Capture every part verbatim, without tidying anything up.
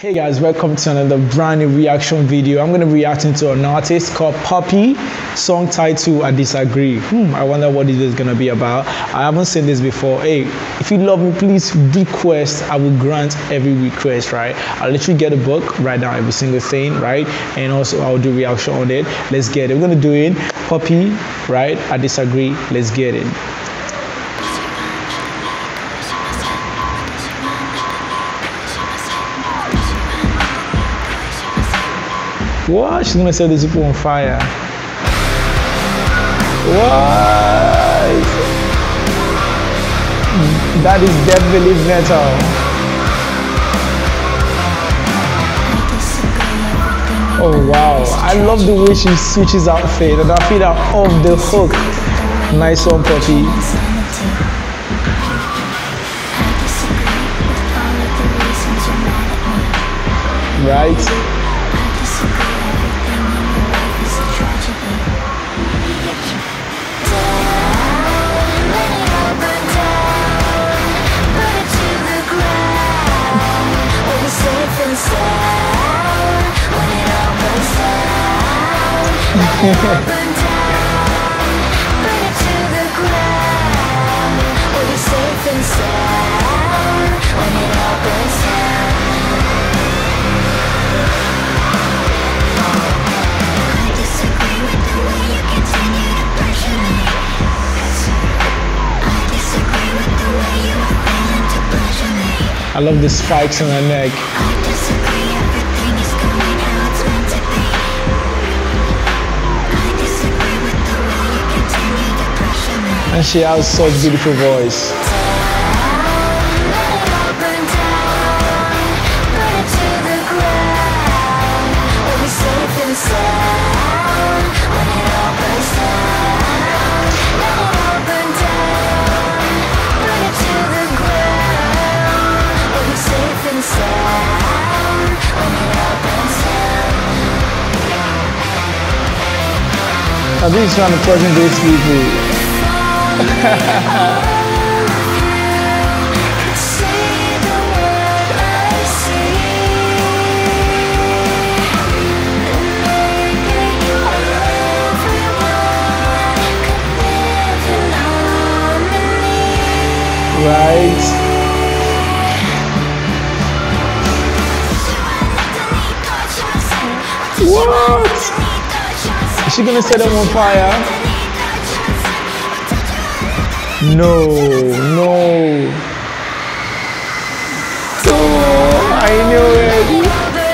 Hey guys, welcome to another brand new reaction video. I'm going to be reacting to an artist called Poppy. Song title, I Disagree. Hmm, I wonder what this is going to be about. I haven't seen this before. Hey, if you love me, please request. I will grant every request, right? I'll literally get a book, write down every single thing, right? And also I'll do reaction on it. Let's get it. We're going to do it. Poppy, right? I Disagree. Let's get it. What? She's gonna set these people on fire. What? That is definitely metal. Oh wow. I love the way she switches outfit and I feel that off the hook. Nice one, Poppy. Right? I love the spikes on her neck. And she has such beautiful voice. I think he's trying to present those people. Right? What? Is she gonna set them on fire? No, no. Oh, I knew it.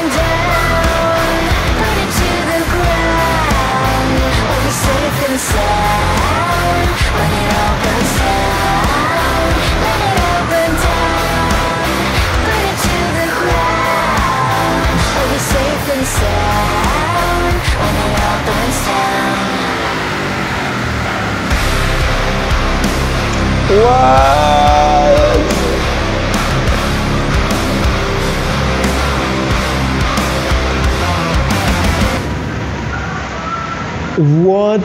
What? What?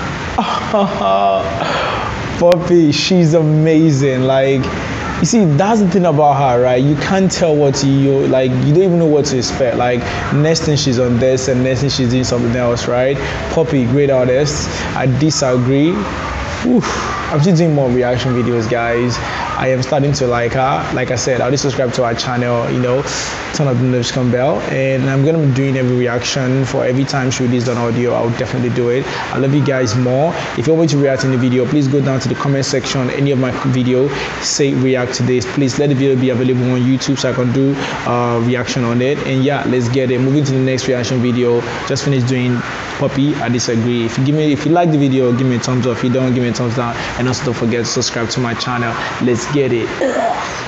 Poppy, she's amazing. Like, you see, that's the thing about her, right? You can't tell what you like. You don't even know what to expect. Like, next thing she's on this, and next thing she's doing something else, right? Poppy, great artist. I Disagree. Oof. I'm still doing more reaction videos, guys. I am starting to like her. Like I said, I'll just subscribe to our channel, you know, turn on the notification bell, and I'm gonna be doing every reaction for every time she releases an audio. I'll definitely do it. I love you guys more. If you want me to react in the video, please go down to the comment section, any of my video, say react to this. Please let the video be available on YouTube so I can do uh reaction on it. And yeah, let's get it. Moving to the next reaction video. Just finished doing Poppy, I Disagree. If you give me if you like the video, give me a thumbs up. If you don't, give me a thumbs down. And also don't forget to subscribe to my channel. Let's get it.